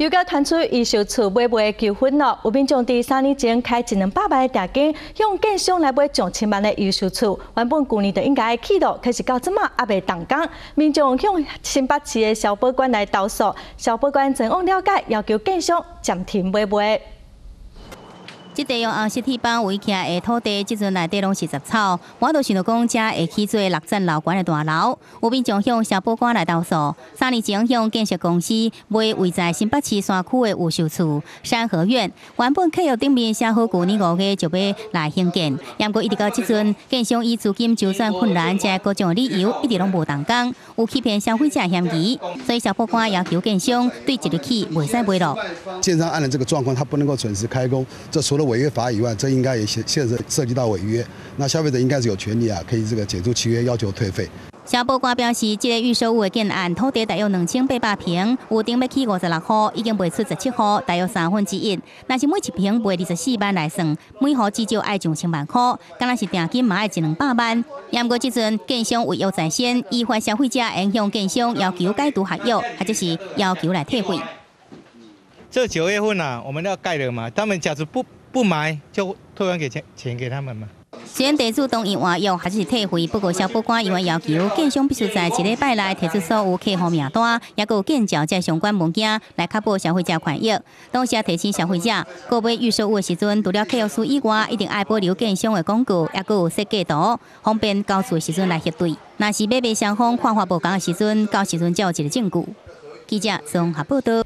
又甲传出预售厝买卖的纠纷咯，有民众伫3年前开100-200万的定金，向建商来买上千万的预售厝。原本去年就应该起落，可是到即马还未动工。民众向新北市的消保官来投诉，消保官前往了解，要求建商暂停买卖。 即地用红石铁板围起的土地，即阵内底拢是杂草。我就想到讲，遮会起做6层楼高的大楼。有民众向消保官来投诉，3年前向建设公司买位在新北市山区的预售厝山河苑，原本契约顶面写好去年5月就要来兴建，不过一直到即阵，建商以资金周转困难，这各种理由一直拢无动工，有欺骗消费者嫌疑，所以消保官要求建商对即日起袂使买落。 建商按了这个状况，他不能够准时开工，这除了违约罚以外，这应该也涉及到违约。那消费者应该是有权利可以这个解除契约，要求退费。 消保官表示，这个预售屋的建案土地大约2800平，屋顶要起56户，已经卖出17户，大约1/3。若是每一平卖24万来算，每户至少爱上1000万块，敢若是定金嘛爱100-200万。不过即阵建商违约在先，依法消费者应向建商要求解除合约，或者是要求来退费。 这9月份我们要盖了嘛，他们假如不买，就退还钱给他们嘛。虽然地主同意换约还是退费，不过消保官因为要求建商必须在1礼拜内提出所有客户名单，也有建造这相关物件来确保消费者权益。同时也提醒消费者，购买预售屋的时阵，除了契约书以外，一定爱保留建商的广告，也有设计图，方便交厝的时阵来核对。若是买卖双方看法无同的时阵，到时阵才有一个证据。记者综合报道。